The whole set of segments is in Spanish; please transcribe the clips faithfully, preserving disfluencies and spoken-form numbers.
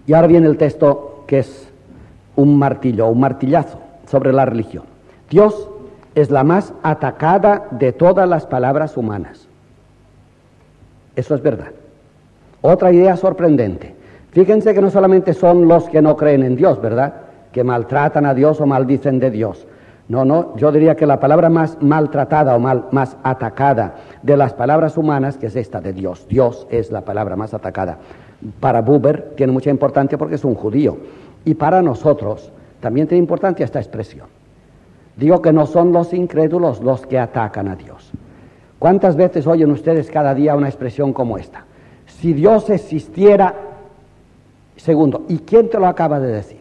Y ahora viene el texto que es un martillo, un martillazo sobre la religión. Dios es la más atacada de todas las palabras humanas. Eso es verdad. Otra idea sorprendente. Fíjense que no solamente son los que no creen en Dios, ¿verdad?, que maltratan a Dios o maldicen de Dios. No, no, yo diría que la palabra más maltratada o mal, más atacada de las palabras humanas, que es esta de Dios. Dios es la palabra más atacada. Para Buber tiene mucha importancia porque es un judío. Y para nosotros también tiene importancia esta expresión. Digo que no son los incrédulos los que atacan a Dios. ¿Cuántas veces oyen ustedes cada día una expresión como esta? Si Dios existiera... Segundo, ¿y quién te lo acaba de decir?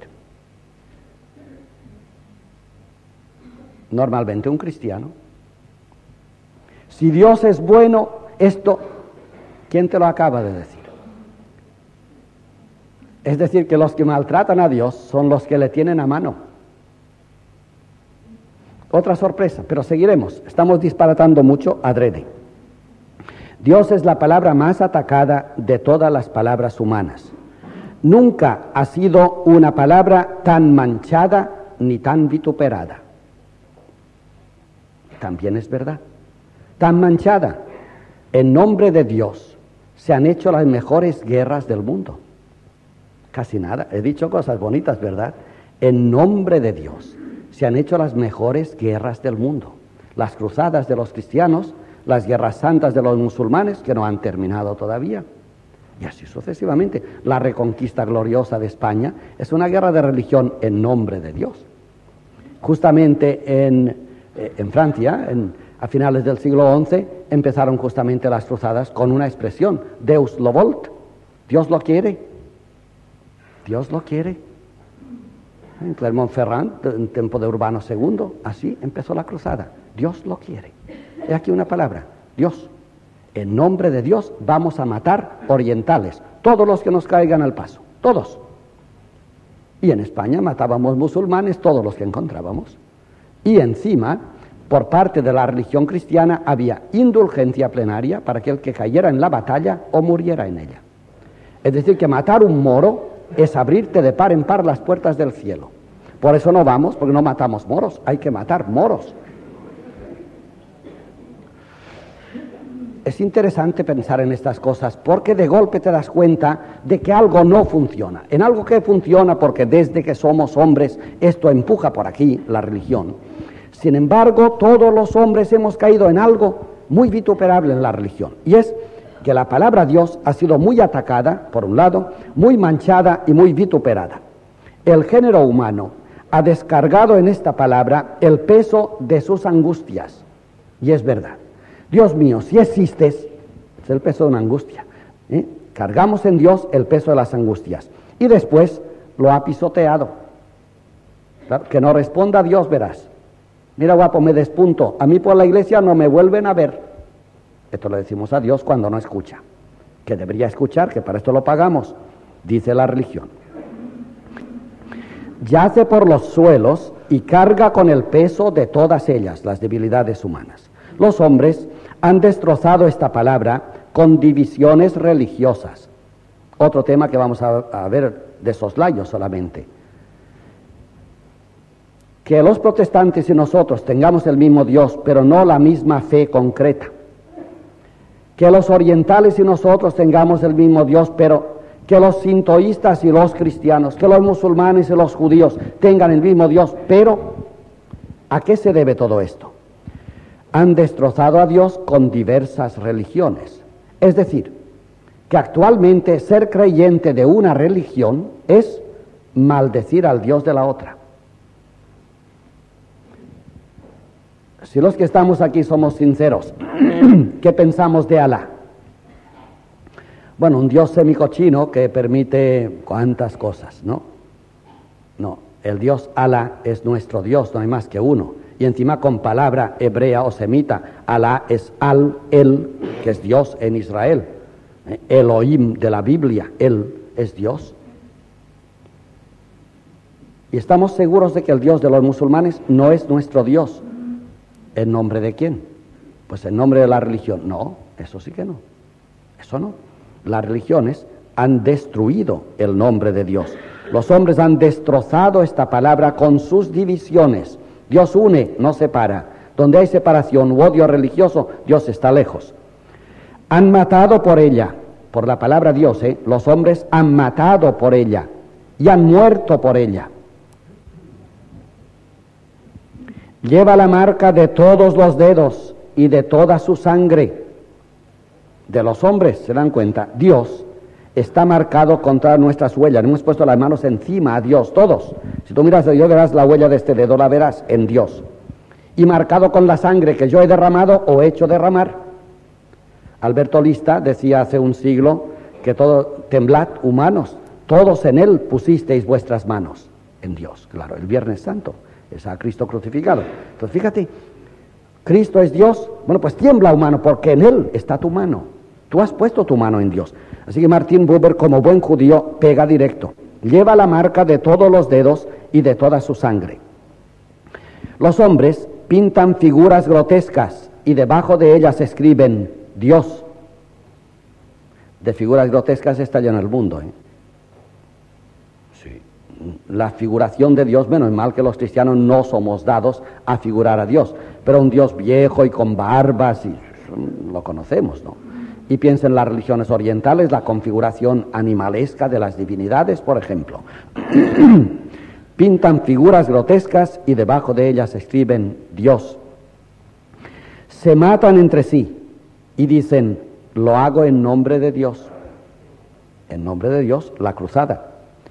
Normalmente un cristiano. Si Dios es bueno, esto, ¿quién te lo acaba de decir? Es decir, que los que maltratan a Dios son los que le tienen a mano. Otra sorpresa, pero seguiremos. Estamos disparatando mucho adrede. Dios es la palabra más atacada de todas las palabras humanas. Nunca ha sido una palabra tan manchada ni tan vituperada. También es verdad. Tan manchada. En nombre de Dios se han hecho las mejores guerras del mundo. Casi nada. He dicho cosas bonitas, ¿verdad? En nombre de Dios se han hecho las mejores guerras del mundo. Las cruzadas de los cristianos, las guerras santas de los musulmanes, que no han terminado todavía. Y así sucesivamente. La reconquista gloriosa de España es una guerra de religión en nombre de Dios. Justamente en, eh, en Francia, en, a finales del siglo once, empezaron justamente las cruzadas con una expresión, Deus lo volt, Dios lo quiere, Dios lo quiere. En Clermont-Ferrand, en tiempo de Urbano segundo, así empezó la cruzada, Dios lo quiere. He aquí una palabra, Dios. En nombre de Dios vamos a matar orientales, todos los que nos caigan al paso, todos. Y en España matábamos musulmanes, todos los que encontrábamos. Y encima, por parte de la religión cristiana, había indulgencia plenaria para aquel que cayera en la batalla o muriera en ella. Es decir, que matar un moro es abrirte de par en par las puertas del cielo. Por eso no vamos, porque no matamos moros, hay que matar moros. Es interesante pensar en estas cosas porque de golpe te das cuenta de que algo no funciona. En algo que funciona porque desde que somos hombres esto empuja por aquí, la religión. Sin embargo, todos los hombres hemos caído en algo muy vituperable en la religión. Y es que la palabra Dios ha sido muy atacada, por un lado, muy manchada y muy vituperada. El género humano ha descargado en esta palabra el peso de sus angustias. Y es verdad. Dios mío, si existes, es el peso de una angustia. ¿eh? Cargamos en Dios el peso de las angustias. Y después lo ha pisoteado. Claro, que no responda a Dios, verás. Mira, guapo, me despunto. A mí por la iglesia no me vuelven a ver. Esto le decimos a Dios cuando no escucha. Que debería escuchar, que para esto lo pagamos, dice la religión. Yace por los suelos y carga con el peso de todas ellas, las debilidades humanas. Los hombres han destrozado esta palabra con divisiones religiosas. Otro tema que vamos a, a ver de soslayo solamente. Que los protestantes y nosotros tengamos el mismo Dios, pero no la misma fe concreta. Que los orientales y nosotros tengamos el mismo Dios, pero que los sintoístas y los cristianos, que los musulmanes y los judíos tengan el mismo Dios, pero ¿a qué se debe todo esto? Han destrozado a Dios con diversas religiones. Es decir, que actualmente ser creyente de una religión es maldecir al Dios de la otra. Si los que estamos aquí somos sinceros, ¿qué pensamos de Alá? Bueno, un Dios semicochino que permite cuantas cosas, ¿no? No, el Dios Alá es nuestro Dios, no hay más que uno. Y encima con palabra hebrea o semita, Alá es Al, Él, que es Dios en Israel. Elohim de la Biblia, Él es Dios. Y estamos seguros de que el Dios de los musulmanes no es nuestro Dios. ¿En nombre de quién? Pues en nombre de la religión. No, eso sí que no. Eso no. Las religiones han destruido el nombre de Dios. Los hombres han destrozado esta palabra con sus divisiones. Dios une, no separa. Donde hay separación u odio religioso, Dios está lejos. Han matado por ella, por la palabra Dios, ¿eh? Los hombres han matado por ella y han muerto por ella. Lleva la marca de todos los dedos y de toda su sangre. De los hombres, ¿se dan cuenta? Dios está marcado contra nuestras huellas. Hemos puesto las manos encima a Dios, todos. Si tú miras de yo, verás la huella de este dedo, la verás en Dios. Y marcado con la sangre que yo he derramado o he hecho derramar. Alberto Lista decía hace un siglo que todo, temblad humanos, todos en él pusisteis vuestras manos. En Dios, claro, el Viernes Santo, es a Cristo crucificado. Entonces fíjate, Cristo es Dios, bueno pues tiembla humano, porque en él está tu mano. Tú has puesto tu mano en Dios. Así que Martin Buber, como buen judío, pega directo. Lleva la marca de todos los dedos y de toda su sangre. Los hombres pintan figuras grotescas y debajo de ellas escriben Dios. De figuras grotescas está lleno el mundo, ¿eh? Sí. La figuración de Dios, menos mal que los cristianos no somos dados a figurar a Dios, pero un Dios viejo y con barbas, y lo conocemos, ¿no? Y piensa en las religiones orientales, la configuración animalesca de las divinidades, por ejemplo. Pintan figuras grotescas y debajo de ellas escriben Dios. Se matan entre sí y dicen, lo hago en nombre de Dios. En nombre de Dios, la cruzada.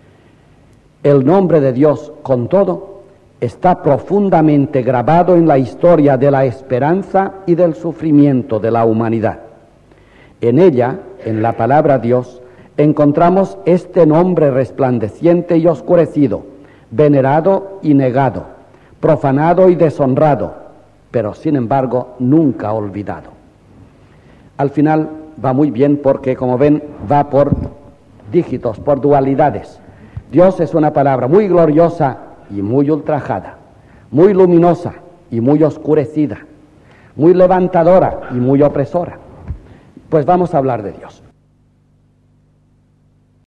El nombre de Dios, con todo, está profundamente grabado en la historia de la esperanza y del sufrimiento de la humanidad. En ella, en la palabra Dios, encontramos este nombre resplandeciente y oscurecido, venerado y negado, profanado y deshonrado, pero sin embargo nunca olvidado. Al final va muy bien porque, como ven, va por dígitos, por dualidades. Dios es una palabra muy gloriosa y muy ultrajada, muy luminosa y muy oscurecida, muy levantadora y muy opresora. Pues vamos a hablar de Dios.